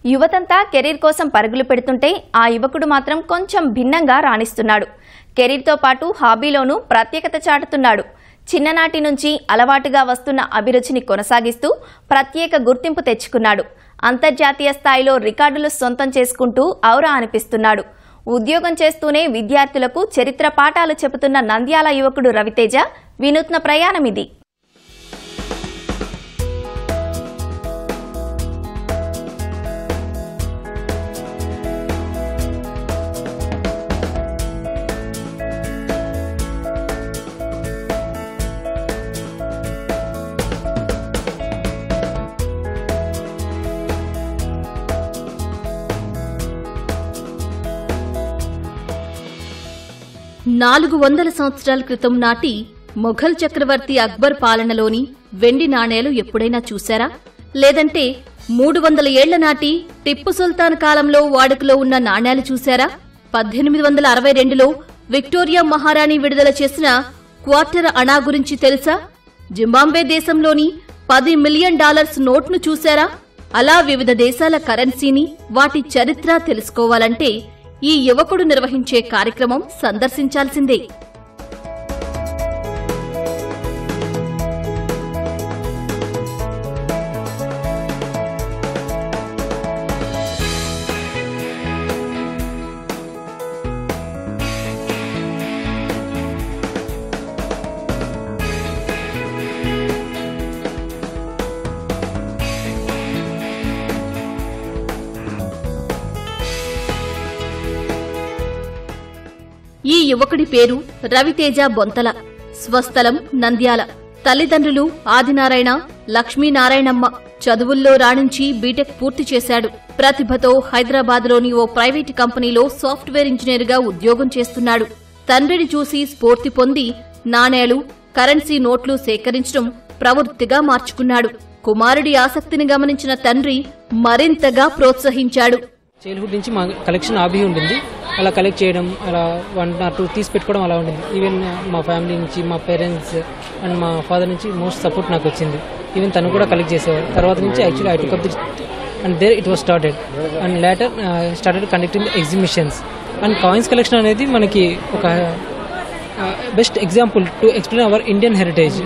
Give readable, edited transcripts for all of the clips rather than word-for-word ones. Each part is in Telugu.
యువతంతా కెరీర్ కోసం పరుగులు పెడుతుంటే ఆ యువకుడు మాత్రం కొంచెం భిన్నంగా రాణిస్తున్నాడు. కెరీర్తో పాటు హాబీలోనూ ప్రత్యేకత చాటుతున్నాడు. చిన్ననాటి నుంచి అలవాటుగా వస్తున్న అభిరుచిని కొనసాగిస్తూ ప్రత్యేక గుర్తింపు తెచ్చుకున్నాడు. అంతర్జాతీయ స్థాయిలో రికార్డులు సొంతం చేసుకుంటూ ఔరా అనిపిస్తున్నాడు. ఉద్యోగం చేస్తూనే విద్యార్థులకు చరిత్ర పాఠాలు చెబుతున్న నంద్యాల యువకుడు రవితేజ వినూత్న ప్రయాణమిది. నాలుగు 400 సంవత్సరాల క్రితం నాటి మొఘల్ చక్రవర్తి అక్బర్ పాలనలోని వెండి నాణేలు ఎప్పుడైనా చూశారా? లేదంటే 300 ఏళ్ల నాటి టిప్పు సుల్తాన్ కాలంలో వాడుకలో ఉన్న నాణేలు చూశారా? 1862లో విక్టోరియా మహారాణి విడుదల చేసిన క్వార్టర్ అణా గురించి తెలుసా? జింబాబ్వే దేశంలోని $10 మిలియన్ నోట్ను చూశారా? అలా వివిధ దేశాల కరెన్సీని, వాటి చరిత్ర తెలుసుకోవాలంటే ఈ యువకుడు నిర్వహించే కార్యక్రమం సందర్శించాల్సిందే. ఈ యువకుడి పేరు రవితేజ బొంతల. స్వస్థలం నంద్యాల. తల్లిదండ్రులు ఆదినారాయణ, లక్ష్మీనారాయణమ్మ. చదువుల్లో రాణించి బీటెక్ పూర్తి చేశాడు. ప్రతిభతో హైదరాబాద్లోని ఓ ప్రైవేటు కంపెనీలో సాఫ్ట్వేర్ ఇంజనీర్గా ఉద్యోగం చేస్తున్నాడు. తండ్రిని చూసి స్ఫూర్తి పొంది నాణేలు, కరెన్సీ నోట్లు సేకరించడం ప్రవృత్తిగా మార్చుకున్నాడు. కుమారుడి ఆసక్తిని గమనించిన తండ్రి మరింతగా ప్రోత్సహించాడు. చైల్డ్హుడ్ నుంచి మా కలెక్షన్ హాబీ ఉండింది. అలా కలెక్ట్ చేయడం, అలా 1 or 2 తీసి పెట్టుకోవడం అలా ఉండింది. ఈవెన్ మా ఫ్యామిలీ నుంచి, మా పేరెంట్స్ అండ్ మా ఫాదర్ నుంచి మోస్ట్ సపోర్ట్ నాకు వచ్చింది. ఈవెన్ తను కూడా కలెక్ట్ చేసేవారు. తర్వాత నుంచి actually I took up the and there it was started and later started conducting exhibitions. And coins collection అనేది మనకి ఒక best example to explain our Indian heritage.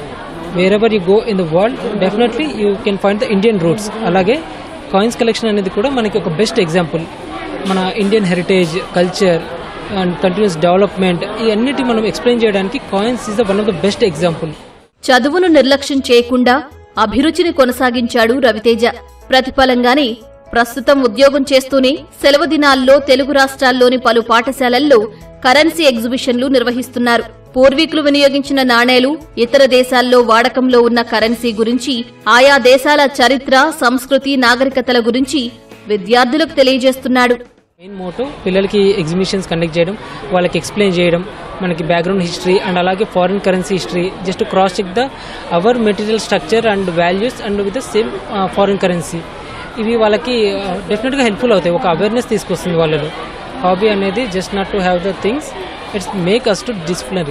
Wherever you go in the world definitely you can find the Indian roots. అలాగే కాయిన్స్ కలెక్షన్ అనేది కూడా మనకి ఒక బెస్ట్ ఎగ్జాంపుల్. మన Indian heritage, culture and continuous development ఇవన్నిటి మనం ఎక్స్ప్లెయిన్ చేయడానికి coins is one of the best example. చదువును నిర్లక్ష్యం చేయకుండా అభిరుచిని కొనసాగించాడు రవితేజ. ప్రతిఫలంగానే ప్రస్తుతం ఉద్యోగం చేస్తూనే సెలవు దినాల్లో తెలుగు రాష్ట్రాల్లోని పలు పాఠశాలల్లో కరెన్సీ ఎగ్జిబిషన్లు నిర్వహిస్తున్నారు. పూర్వీకులు వినియోగించిన నాణేలు, ఇతర దేశాల్లో వాడకంలో ఉన్న కరెన్సీ గురించి, ఆయా దేశాల చరిత్ర, సంస్కృతి, నాగరికతల గురించి విద్యార్థులకు తెలియజేస్తున్నాడు. మెయిన్ మోటో పిల్లలకి ఎగ్జిబిషన్స్ కండక్ట్ చేయడం, వాళ్ళకి ఎక్స్ప్లెయిన్ చేయడం, మనకి బ్యాక్గ్రౌండ్ హిస్టరీ అండ్ అలాగే foreign currency history, just cross check the our material structure and values and with the same foreign currency. ఇవి వాళ్ళకి డెఫినెట్గా హెల్ప్ఫుల్ అవుతాయి. ఒక అవేర్నెస్ తీసుకొస్తుంది వాళ్ళలో. హాబీ అనేది just not to have the things, it's make us to disciplinary.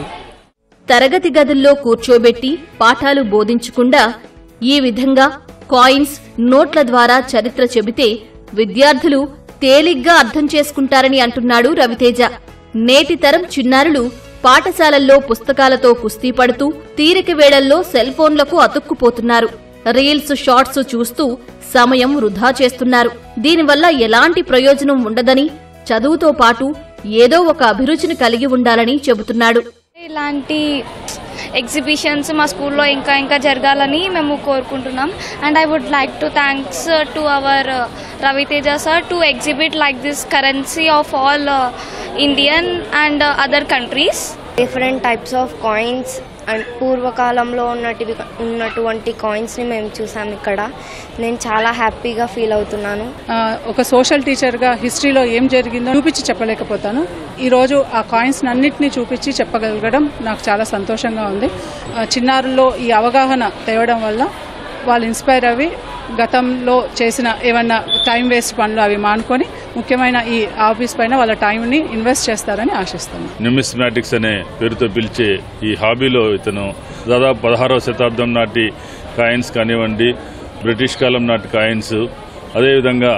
తరగతి గదుల్లో కూర్చోబెట్టి పాఠాలు బోధించకుండా ఈ విధంగా కాయిన్స్, నోట్ల ద్వారా చరిత్ర చెబితే విద్యార్థులు తేలిగ్గా అర్థం చేసుకుంటారని అంటున్నాడు రవితేజ. నేటి తరం చిన్నారులు పాఠశాలల్లో పుస్తకాలతో కుస్తీ పడుతూ తీరిక వేళల్లో సెల్ ఫోన్లకు అతుక్కుపోతున్నారు. రీల్స్, షార్ట్స్ చూస్తూ సమయం వృధా చేస్తున్నారు. దీనివల్ల ఎలాంటి ప్రయోజనం ఉండదని, చదువుతో పాటు ఏదో ఒక అభిరుచిని కలిగి ఉండాలని చెబుతున్నాడు. ఇలాంటి ఎగ్జిబిషన్స్ మా స్కూల్లో ఇంకా జరగాలని మేము కోరుకుంటున్నాం. And I would like to thanks to our Raviteja sir to exhibit like this currency of all Indian and other countries. Different types of coins and పూర్వకాలంలో ఉన్నటువంటి కాయిన్స్ని మేము చూసాము ఇక్కడ. నేను చాలా హ్యాపీగా ఫీల్ అవుతున్నాను. ఒక సోషల్ టీచర్గా హిస్టరీలో ఏం జరిగిందో చూపించి చెప్పలేకపోతాను. ఈరోజు ఆ కాయిన్స్ అన్నింటినీ చూపించి చెప్పగలగడం నాకు చాలా సంతోషంగా ఉంది. చిన్నారుల్లో ఈ అవగాహన తేవడం వల్ల వాళ్ళు ఇన్స్పైర్ అవి గతంలో చేసిన ఏమన్నా టైం వేస్ట్ పనులు అవి మానుకొని ముఖ్యమైన ఈ ఆఫీస్ పైన వాళ్ళ టైంని ఇన్వెస్ట్ చేస్తారని ఆశిస్తున్నాను. న్యూమిస్మాటిక్స్ అనే పేరుతో పిలిచే ఈ హాబీలో ఇతను దాదాపు 16వ శతాబ్దం నాటి కాయిన్స్ కానివ్వండి, బ్రిటిష్ కాలం నాటి కాయిన్స్, అదేవిధంగా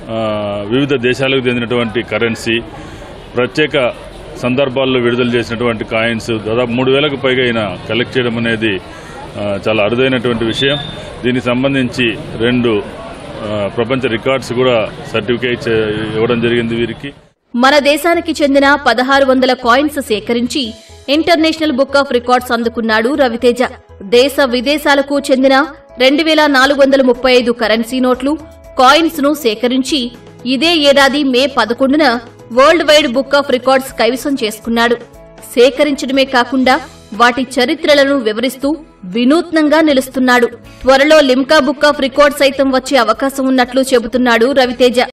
వివిధ దేశాలకు చెందినటువంటి కరెన్సీ, ప్రత్యేక సందర్భాల్లో విడుదల చేసినటువంటి కాయిన్స్ దాదాపు 3,000కు పైగా ఆయన కలెక్ట్ చేయడం అనేది చాలా అరుదైనటువంటి విషయం. దీనికి సంబంధించి 2 ప్రపంచ రికార్డ్స్ కూడా సర్టిఫికేట్ ఇవ్వడం జరిగింది వీరికి. మన దేశానికి చెందిన 1600 కాయిన్స్ సేకరించి ఇంటర్నేషనల్ బుక్ ఆఫ్ రికార్డ్స్ అందుకున్నాడు రవితేజ. దేశ విదేశాలకు చెందిన 2435 కరెన్సీ నోట్లు, కాయిన్స్ ను సేకరించి ఇదే ఏడాది మే 11న world wide book of records కైవసం చేసుకున్నాడు. సేకరించడమే కాకుండా వాటి చరిత్రలను వివరిస్తూ వినూత్నంగా నిలుస్తున్నాడు. త్వరలో లిమ్కా బుక్ ఆఫ్ రికార్డ్స్ సైతం వచ్చే అవకాశం ఉన్నట్లు చెబుతున్నాడు రవితేజ.